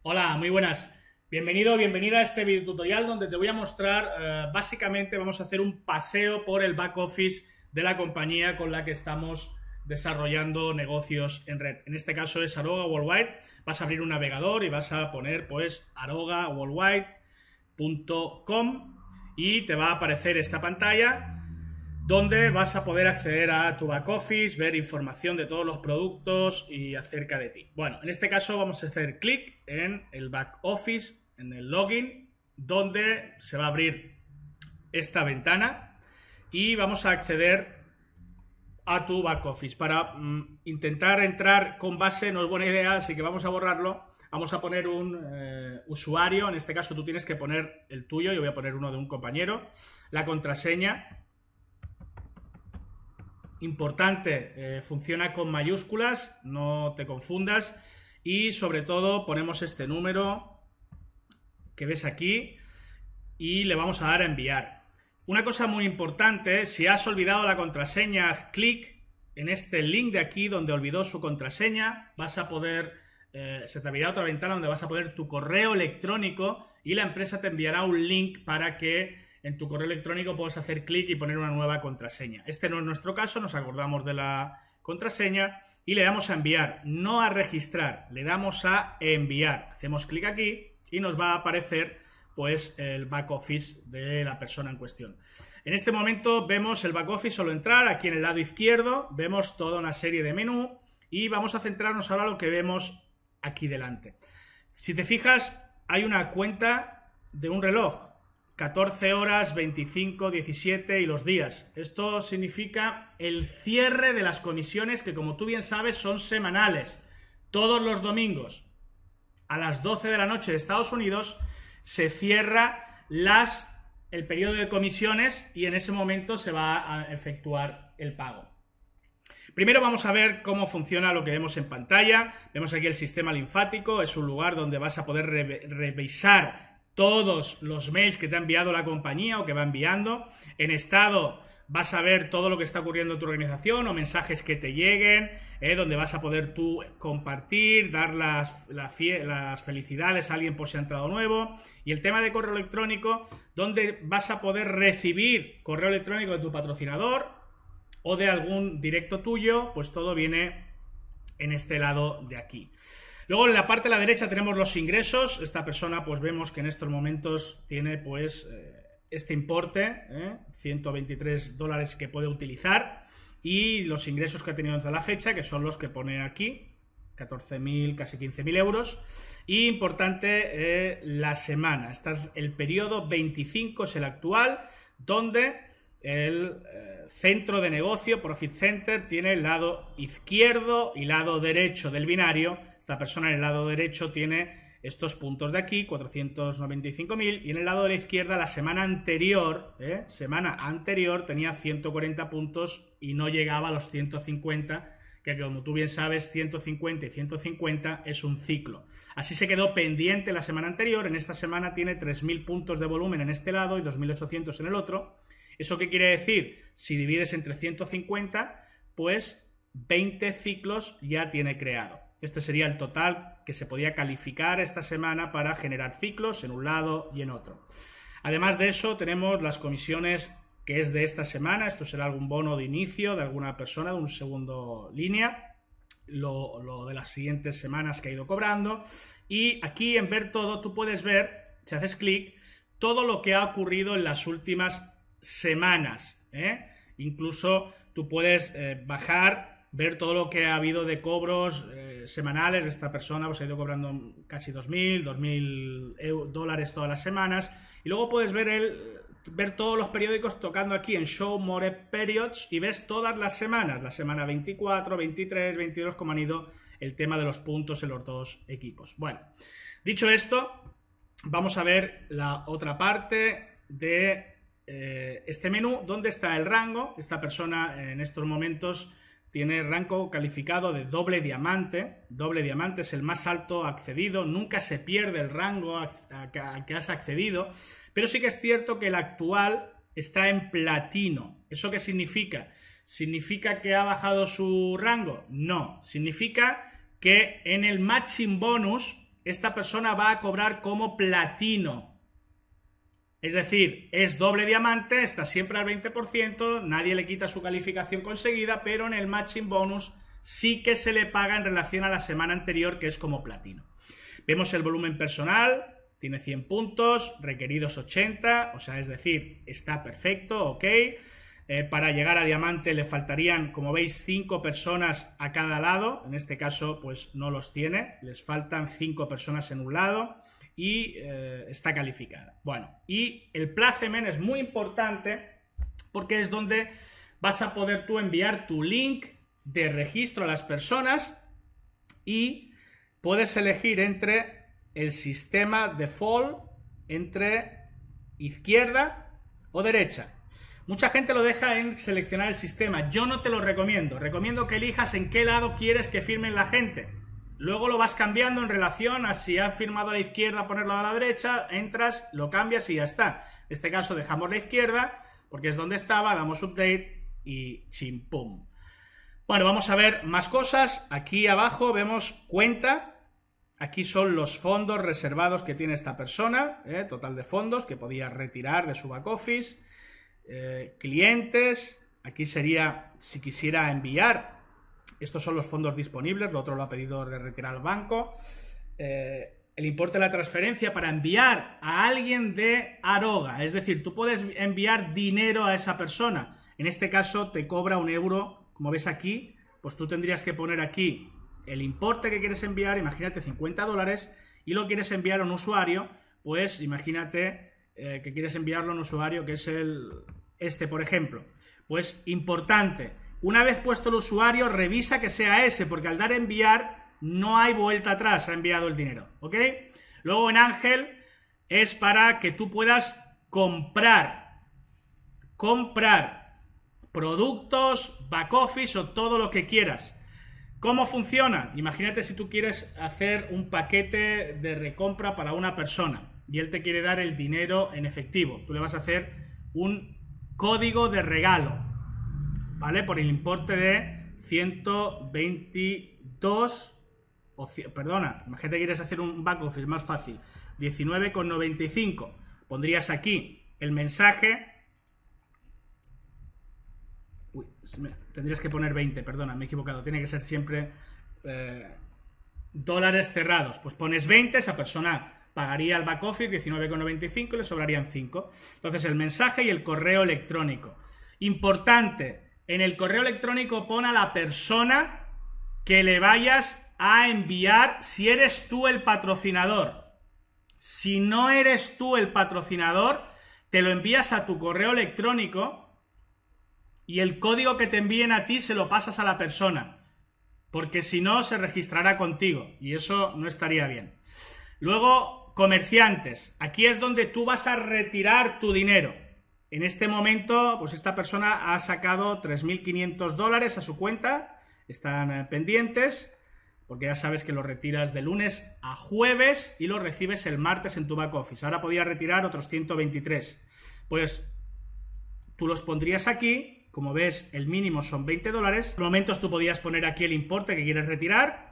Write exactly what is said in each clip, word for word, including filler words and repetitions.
Hola, muy buenas. Bienvenido, bienvenida a este video tutorial donde te voy a mostrar, eh, básicamente vamos a hacer un paseo por el back office de la compañía con la que estamos desarrollando negocios en red. En este caso es Aroga Worldwide. Vas a abrir un navegador y vas a poner pues aroga worldwide punto com y te va a aparecer esta pantalla donde vas a poder acceder a tu back office, ver información de todos los productos y acerca de ti. Bueno, en este caso vamos a hacer clic en el back office, en el login, donde se va a abrir esta ventana y vamos a acceder a tu back office. Para mm, intentar entrar con base no es buena idea, así que vamos a borrarlo. Vamos a poner un eh, usuario, en este caso tú tienes que poner el tuyo, yo voy a poner uno de un compañero, la contraseña. Importante, eh, funciona con mayúsculas, no te confundas, y sobre todo ponemos este número que ves aquí y le vamos a dar a enviar. Una cosa muy importante, si has olvidado la contraseña, haz clic en este link de aquí donde olvidó su contraseña, vas a poder, eh, se te abrirá otra ventana donde vas a poner tu correo electrónico y la empresa te enviará un link para que en tu correo electrónico puedes hacer clic y poner una nueva contraseña. Este no es nuestro caso, nos acordamos de la contraseña y le damos a enviar, no a registrar, le damos a enviar. Hacemos clic aquí y nos va a aparecer pues el back office de la persona en cuestión. En este momento vemos el back office solo entrar, aquí en el lado izquierdo vemos toda una serie de menú y vamos a centrarnos ahora en lo que vemos aquí delante. Si te fijas, hay una cuenta de un reloj. catorce horas, veinticinco, diecisiete y los días. Esto significa el cierre de las comisiones que, como tú bien sabes, son semanales. Todos los domingos a las doce de la noche de Estados Unidos se cierra las, el periodo de comisiones y en ese momento se va a efectuar el pago. Primero vamos a ver cómo funciona lo que vemos en pantalla. Vemos aquí el sistema linfático, es un lugar donde vas a poder re revisar todos los mails que te ha enviado la compañía o que va enviando. En estado vas a ver todo lo que está ocurriendo en tu organización o mensajes que te lleguen, eh, donde vas a poder tú compartir, dar las, las, las felicidades a alguien por si ha entrado nuevo. Y el tema de correo electrónico, donde vas a poder recibir correo electrónico de tu patrocinador o de algún directo tuyo, pues todo viene en este lado de aquí. Luego en la parte de la derecha tenemos los ingresos. Esta persona pues vemos que en estos momentos tiene pues eh, este importe, eh, ciento veintitrés dólares que puede utilizar y los ingresos que ha tenido desde la fecha, que son los que pone aquí, catorce mil, casi quince mil euros. Y importante, eh, la semana. Este es el periodo veinticinco, es el actual, donde el eh, centro de negocio, Profit Center, tiene el lado izquierdo y lado derecho del binario. Esta persona en el lado derecho tiene estos puntos de aquí, cuatrocientos noventa y cinco mil, y en el lado de la izquierda la semana anterior, ¿eh? semana anterior tenía ciento cuarenta puntos y no llegaba a los ciento cincuenta, que como tú bien sabes, ciento cincuenta y ciento cincuenta es un ciclo. Así se quedó pendiente la semana anterior. En esta semana tiene tres mil puntos de volumen en este lado y dos mil ochocientos en el otro. ¿Eso qué quiere decir? Si divides entre ciento cincuenta, pues veinte ciclos ya tiene creado. Este sería el total que se podía calificar esta semana para generar ciclos en un lado y en otro. Además de eso, tenemos las comisiones que es de esta semana. Esto será algún bono de inicio de alguna persona de un segundo línea. Lo, lo de las siguientes semanas que ha ido cobrando. Y aquí en ver todo, tú puedes ver, si haces clic, todo lo que ha ocurrido en las últimas semanas, ¿eh? Incluso tú puedes eh, bajar, ver todo lo que ha habido de cobros eh, semanales. Esta persona pues, ha ido cobrando casi dos mil, dos mil dólares todas las semanas. Y luego puedes ver, el, ver todos los periódicos tocando aquí en Show More Periods y ves todas las semanas, la semana veinticuatro, veintitrés, veintidós, cómo han ido el tema de los puntos en los dos equipos. Bueno, dicho esto, vamos a ver la otra parte de eh, este menú, donde está el rango. Esta persona en estos momentos tiene rango calificado de doble diamante. Doble diamante es el más alto accedido. Nunca se pierde el rango al que has accedido. Pero sí que es cierto que el actual está en platino. ¿Eso qué significa? ¿Significa que ha bajado su rango? No. Significa que en el matching bonus esta persona va a cobrar como platino. Es decir, es doble diamante, está siempre al veinte por ciento, nadie le quita su calificación conseguida, pero en el matching bonus sí que se le paga en relación a la semana anterior, que es como platino. Vemos el volumen personal, tiene cien puntos, requeridos ochenta, o sea, es decir, está perfecto, ok. Eh, para llegar a diamante le faltarían, como veis, cinco personas a cada lado. En este caso, pues no los tiene. Les faltan cinco personas en un lado y eh, está calificada. Bueno, y el placement es muy importante porque es donde vas a poder tú enviar tu link de registro a las personas y puedes elegir entre el sistema default, entre izquierda o derecha. Mucha gente lo deja en seleccionar el sistema. Yo no te lo recomiendo. Recomiendo que elijas en qué lado quieres que firmen la gente. Luego lo vas cambiando en relación a si has firmado a la izquierda, ponerlo a la derecha, entras, lo cambias y ya está. En este caso dejamos la izquierda porque es donde estaba, damos update y chimpum. Bueno, vamos a ver más cosas. Aquí abajo vemos cuenta. Aquí son los fondos reservados que tiene esta persona, ¿eh? Total de fondos que podía retirar de su back office. Eh, clientes, aquí sería si quisiera enviar, estos son los fondos disponibles, lo otro lo ha pedido de retirar al banco. Eh, el importe de la transferencia para enviar a alguien de Aroga, es decir, tú puedes enviar dinero a esa persona, en este caso te cobra un euro, como ves aquí, pues tú tendrías que poner aquí el importe que quieres enviar, imagínate cincuenta dólares, y lo quieres enviar a un usuario, pues imagínate Eh, que quieres enviarlo a un usuario que es el este, por ejemplo. Pues importante, una vez puesto el usuario, revisa que sea ese, porque al dar a enviar no hay vuelta atrás, ha enviado el dinero, ¿ok? Luego en Ángel es para que tú puedas comprar, comprar productos, back office o todo lo que quieras. ¿Cómo funciona? Imagínate si tú quieres hacer un paquete de recompra para una persona y él te quiere dar el dinero en efectivo. Tú le vas a hacer un código de regalo, ¿vale? Por el importe de ciento veintidós, o, perdona, imagínate que quieres hacer un back office más fácil, diecinueve con noventa y cinco. Pondrías aquí el mensaje. Uy, tendrías que poner veinte, perdona, me he equivocado. Tiene que ser siempre eh, dólares cerrados. Pues pones veinte, esa persona pagaría el back office diecinueve con noventa y cinco y le sobrarían cinco. Entonces el mensaje y el correo electrónico. Importante, en el correo electrónico pon a la persona que le vayas a enviar si eres tú el patrocinador. Si no eres tú el patrocinador, te lo envías a tu correo electrónico y el código que te envíen a ti se lo pasas a la persona, porque si no se registrará contigo y eso no estaría bien. Luego, comerciantes, aquí es donde tú vas a retirar tu dinero. En este momento, pues esta persona ha sacado tres mil quinientos dólares a su cuenta, están eh, pendientes, porque ya sabes que lo retiras de lunes a jueves y lo recibes el martes en tu back office. Ahora podía retirar otros ciento veintitrés. Pues tú los pondrías aquí, como ves el mínimo son veinte dólares. Por momentos tú podías poner aquí el importe que quieres retirar.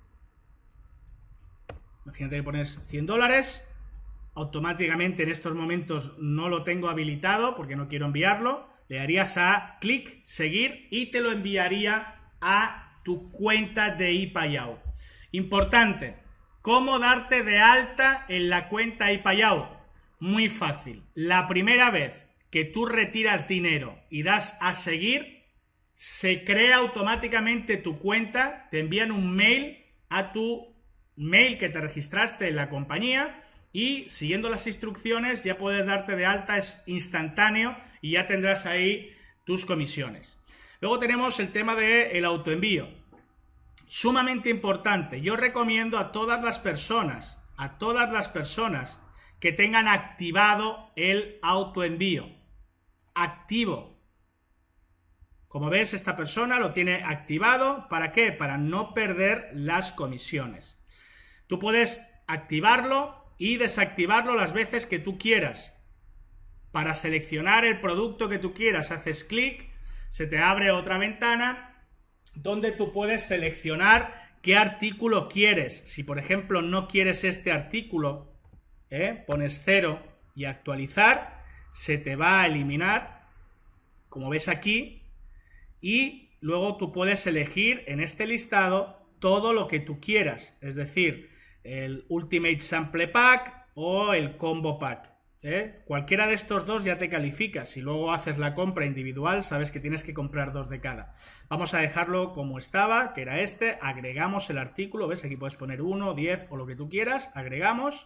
Imagínate que pones cien dólares, automáticamente en estos momentos no lo tengo habilitado porque no quiero enviarlo, le darías a clic, seguir y te lo enviaría a tu cuenta de ePayout. Importante, ¿cómo darte de alta en la cuenta ePayout? Muy fácil, la primera vez que tú retiras dinero y das a seguir, se crea automáticamente tu cuenta, te envían un mail a tu mail que te registraste en la compañía y siguiendo las instrucciones ya puedes darte de alta, es instantáneo y ya tendrás ahí tus comisiones. Luego tenemos el tema del autoenvío, sumamente importante. Yo recomiendo a todas las personas, a todas las personas que tengan activado el autoenvío, activo. Como ves, esta persona lo tiene activado, ¿para qué? Para no perder las comisiones. Tú puedes activarlo y desactivarlo las veces que tú quieras. Para seleccionar el producto que tú quieras, haces clic, se te abre otra ventana donde tú puedes seleccionar qué artículo quieres. Si por ejemplo no quieres este artículo, ¿eh? pones cero y actualizar, se te va a eliminar, como ves aquí, y luego tú puedes elegir en este listado todo lo que tú quieras, es decir, el Ultimate Sample Pack o el Combo Pack. ¿eh? Cualquiera de estos dos ya te califica. Si luego haces la compra individual, sabes que tienes que comprar dos de cada. Vamos a dejarlo como estaba, que era este. Agregamos el artículo, ¿ves? Aquí puedes poner uno, diez o lo que tú quieras. Agregamos.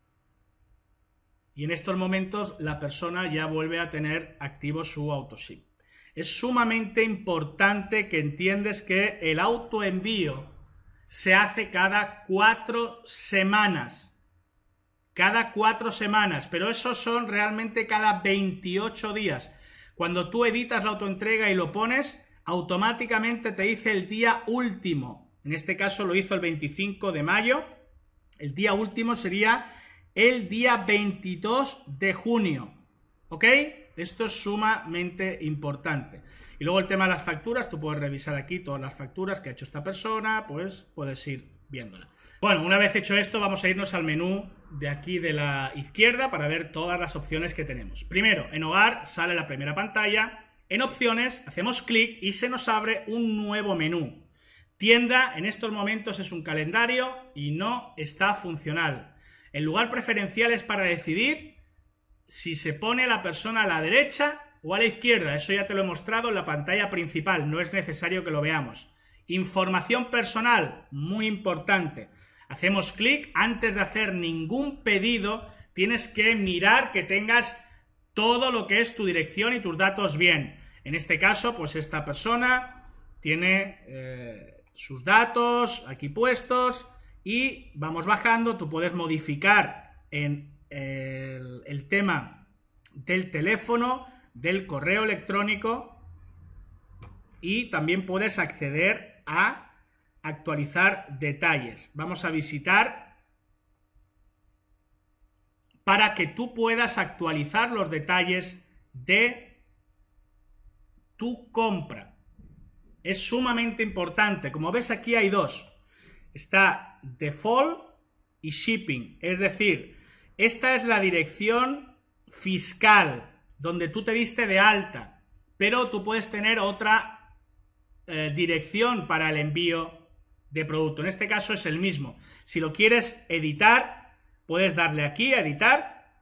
Y en estos momentos la persona ya vuelve a tener activo su autoship. Es sumamente importante que entiendes que el autoenvío se hace cada cuatro semanas. Cada cuatro semanas, pero esos son realmente cada veintiocho días. Cuando tú editas la autoentrega y lo pones, automáticamente te dice el día último. En este caso lo hizo el veinticinco de mayo. El día último sería el día veintidós de junio. ¿Ok? Esto es sumamente importante. Y luego el tema de las facturas, tú puedes revisar aquí todas las facturas que ha hecho esta persona, pues puedes ir viéndola. Bueno, una vez hecho esto, vamos a irnos al menú de aquí de la izquierda para ver todas las opciones que tenemos. Primero, en Hogar sale la primera pantalla. En Opciones hacemos clic y se nos abre un nuevo menú. Tienda, en estos momentos es un calendario y no está funcional. El lugar preferencial es para decidir si se pone a la persona a la derecha o a la izquierda. Eso ya te lo he mostrado en la pantalla principal, no es necesario que lo veamos. Información personal, muy importante. Hacemos clic, antes de hacer ningún pedido, tienes que mirar que tengas todo lo que es tu dirección y tus datos bien. En este caso, pues esta persona tiene eh, sus datos aquí puestos y vamos bajando. Tú puedes modificar en el, el tema del teléfono, del correo electrónico y también puedes acceder a actualizar detalles. Vamos a visitar para que tú puedas actualizar los detalles de tu compra. Es sumamente importante. Como ves, aquí hay dos. Está Default y Shipping. Es decir, esta es la dirección fiscal donde tú te diste de alta, pero tú puedes tener otra eh, dirección para el envío de producto. En este caso es el mismo. Si lo quieres editar, puedes darle aquí a editar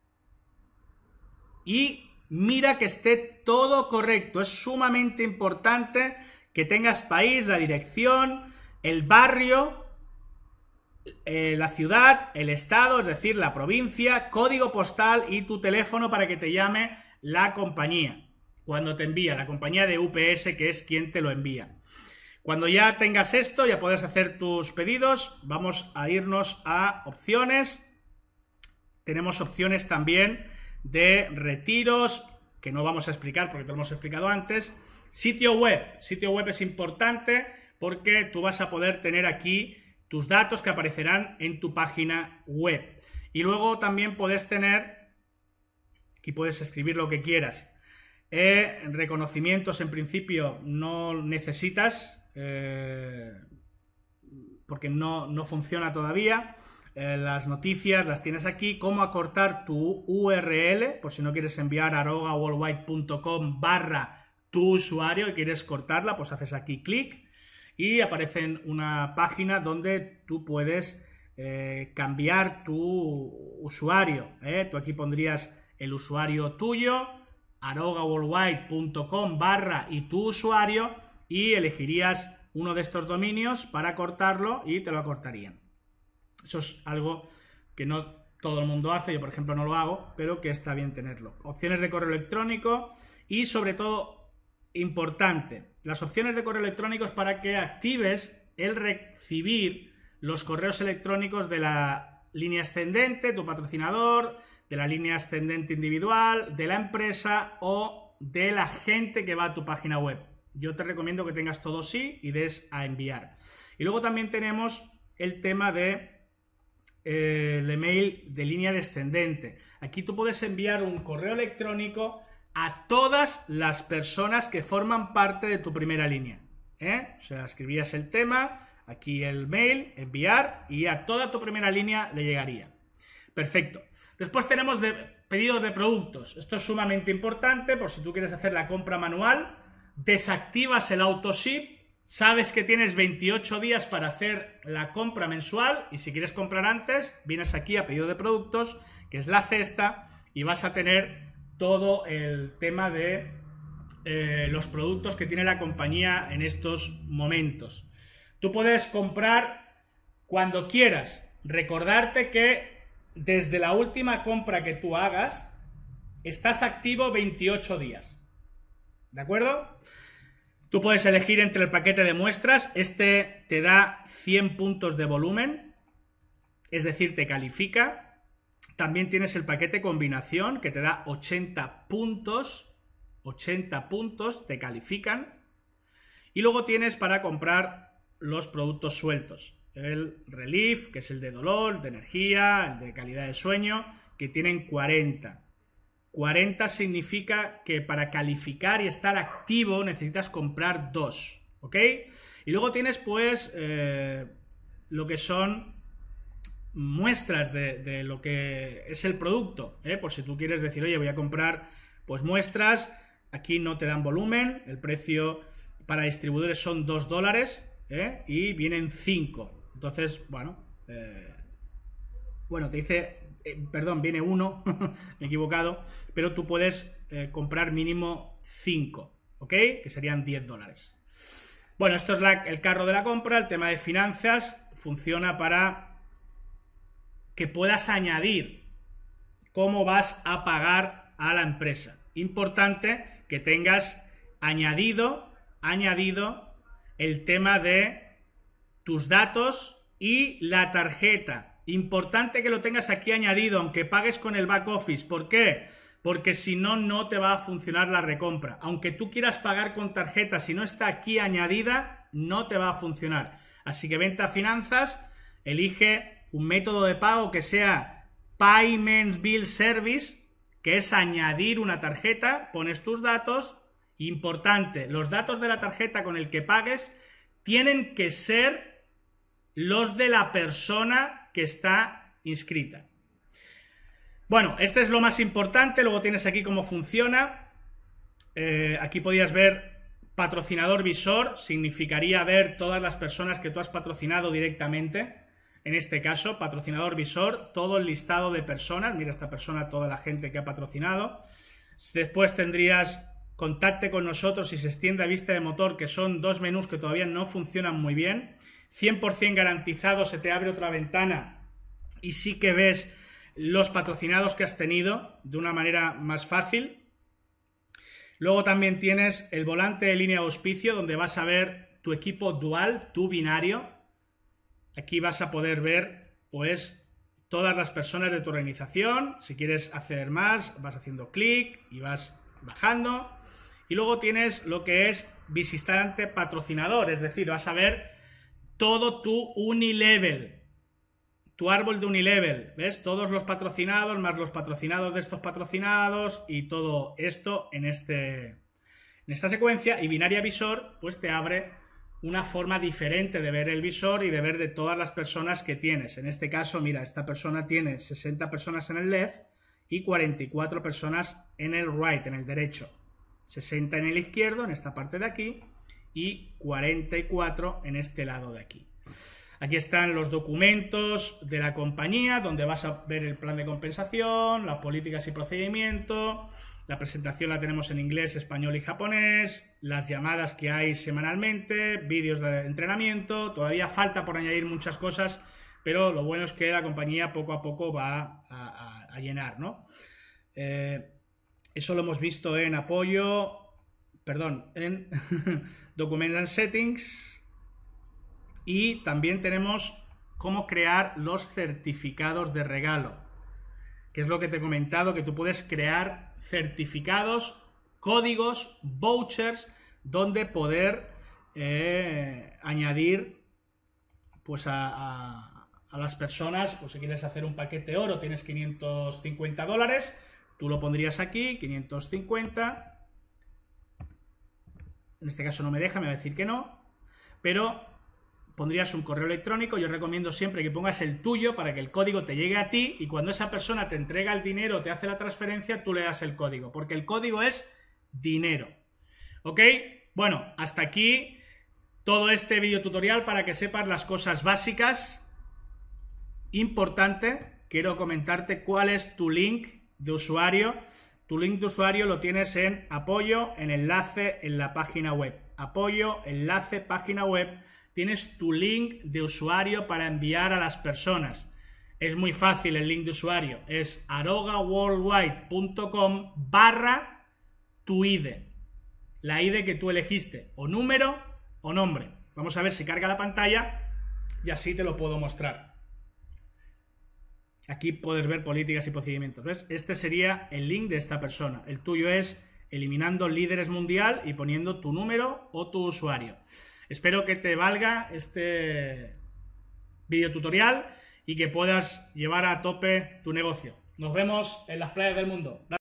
y mira que esté todo correcto. Es sumamente importante que tengas país, la dirección, el barrio, eh, la ciudad, el estado, es decir, la provincia, código postal y tu teléfono para que te llame la compañía cuando te envía, la compañía de U P S, que es quien te lo envía. Cuando ya tengas esto, ya puedes hacer tus pedidos. Vamos a irnos a opciones. Tenemos opciones también de retiros, que no vamos a explicar porque te lo hemos explicado antes. Sitio web. Sitio web es importante porque tú vas a poder tener aquí tus datos que aparecerán en tu página web. Y luego también puedes tener, aquí puedes escribir lo que quieras. Eh, reconocimientos en principio no necesitas, Eh, porque no, no funciona todavía. Eh, las noticias las tienes aquí. Cómo acortar tu U R L, por si no quieres enviar a arogaworldwide punto com barra tu usuario y quieres cortarla, pues haces aquí clic y aparece en una página donde tú puedes eh, cambiar tu usuario. ¿eh? Tú aquí pondrías el usuario tuyo, arogaworldwide punto com barra y tu usuario, y elegirías uno de estos dominios para cortarlo y te lo acortarían. Eso es algo que no todo el mundo hace, yo por ejemplo no lo hago, pero que está bien tenerlo. Opciones de correo electrónico y sobre todo, importante, las opciones de correo electrónico es para que actives el recibir los correos electrónicos de la línea ascendente, tu patrocinador, de la línea ascendente individual, de la empresa o de la gente que va a tu página web. Yo te recomiendo que tengas todo sí y des a enviar. Y luego también tenemos el tema de eh, el email de línea descendente. Aquí tú puedes enviar un correo electrónico a todas las personas que forman parte de tu primera línea. ¿eh? O sea, escribías el tema, aquí el mail, enviar, y a toda tu primera línea le llegaría. Perfecto. Después tenemos de pedidos de productos. Esto es sumamente importante por si tú quieres hacer la compra manual. Desactivas el autoship, sabes que tienes veintiocho días para hacer la compra mensual y si quieres comprar antes, vienes aquí a pedido de productos, que es la cesta, y vas a tener todo el tema de eh, los productos que tiene la compañía en estos momentos. Tú puedes comprar cuando quieras. Recordarte que desde la última compra que tú hagas, estás activo veintiocho días. ¿De acuerdo? Tú puedes elegir entre el paquete de muestras. Este te da cien puntos de volumen, es decir, te califica. También tienes el paquete combinación, que te da ochenta puntos. ochenta puntos te califican. Y luego tienes para comprar los productos sueltos. El Relief, que es el de dolor, de energía, el de calidad de sueño, que tienen cuarenta. cuarenta significa que para calificar y estar activo necesitas comprar dos, ¿ok? Y luego tienes pues eh, lo que son muestras de, de lo que es el producto, ¿eh? Por si tú quieres decir, oye, voy a comprar pues muestras, aquí no te dan volumen, el precio para distribuidores son dos dólares, ¿eh? Y vienen cinco. Entonces, bueno, eh, bueno, te dice, eh, perdón, viene uno, me he equivocado, pero tú puedes eh, comprar mínimo cinco, ¿ok? Que serían diez dólares. Bueno, esto es la, el carro de la compra. El tema de finanzas funciona para que puedas añadir cómo vas a pagar a la empresa. Importante que tengas añadido, añadido el tema de tus datos y la tarjeta. Importante que lo tengas aquí añadido, aunque pagues con el back office. ¿Por qué? Porque si no, no te va a funcionar la recompra. Aunque tú quieras pagar con tarjeta, si no está aquí añadida, no te va a funcionar. Así que vente a finanzas, elige un método de pago que sea Payments Bill Service, que es añadir una tarjeta, pones tus datos. Importante, los datos de la tarjeta con el que pagues tienen que ser los de la persona que está inscrita. Bueno, este es lo más importante. Luego tienes aquí cómo funciona. Eh, aquí podías ver patrocinador visor, significaría ver todas las personas que tú has patrocinado directamente. En este caso, patrocinador visor, todo el listado de personas. Mira esta persona, toda la gente que ha patrocinado. Después tendrías contacte con nosotros y se extiende a vista de motor, que son dos menús que todavía no funcionan muy bien. cien por cien garantizado, se te abre otra ventana y sí que ves los patrocinados que has tenido de una manera más fácil. Luego también tienes el volante de línea de auspicio, donde vas a ver tu equipo dual, tu binario. Aquí vas a poder ver pues todas las personas de tu organización. Si quieres acceder más, vas haciendo clic y vas bajando. Y luego tienes lo que es visitante patrocinador, es decir, vas a ver todo tu Unilevel, tu árbol de Unilevel, ¿ves? Todos los patrocinados, más los patrocinados de estos patrocinados y todo esto en, este, en esta secuencia. Y Binaria Visor, pues te abre una forma diferente de ver el visor y de ver de todas las personas que tienes. En este caso, mira, esta persona tiene sesenta personas en el left y cuarenta y cuatro personas en el right, en el derecho. sesenta en el izquierdo, en esta parte de aquí, y cuarenta y cuatro en este lado de aquí. Aquí están los documentos de la compañía, donde vas a ver el plan de compensación, las políticas y procedimiento. La presentación la tenemos en inglés, español y japonés, las llamadas que hay semanalmente, vídeos de entrenamiento. Todavía falta por añadir muchas cosas, pero lo bueno es que la compañía poco a poco va a, a, a llenar, ¿no? Eh, eso lo hemos visto en apoyo, perdón, en Document and Settings. Y también tenemos cómo crear los certificados de regalo, que es lo que te he comentado, que tú puedes crear certificados, códigos, vouchers, donde poder eh, añadir pues a, a, a las personas, pues si quieres hacer un paquete oro, tienes quinientos cincuenta dólares, tú lo pondrías aquí, quinientos cincuenta, en este caso no me deja, me va a decir que no, pero pondrías un correo electrónico. Yo recomiendo siempre que pongas el tuyo para que el código te llegue a ti y cuando esa persona te entrega el dinero, te hace la transferencia, tú le das el código, porque el código es dinero. ¿Ok? Bueno, hasta aquí todo este video tutorial para que sepas las cosas básicas. Importante, quiero comentarte cuál es tu link de usuario. Tu link de usuario lo tienes en apoyo, en enlace, en la página web. Apoyo, enlace, página web. Tienes tu link de usuario para enviar a las personas. Es muy fácil el link de usuario. Es arogaworldwide.com barra tu I D. La I D que tú elegiste. O número o nombre. Vamos a ver si carga la pantalla y así te lo puedo mostrar. Aquí puedes ver políticas y procedimientos. ¿Ves? Este sería el link de esta persona. El tuyo es eliminando líderes mundial y poniendo tu número o tu usuario. Espero que te valga este video tutorial y que puedas llevar a tope tu negocio. Nos vemos en las playas del mundo.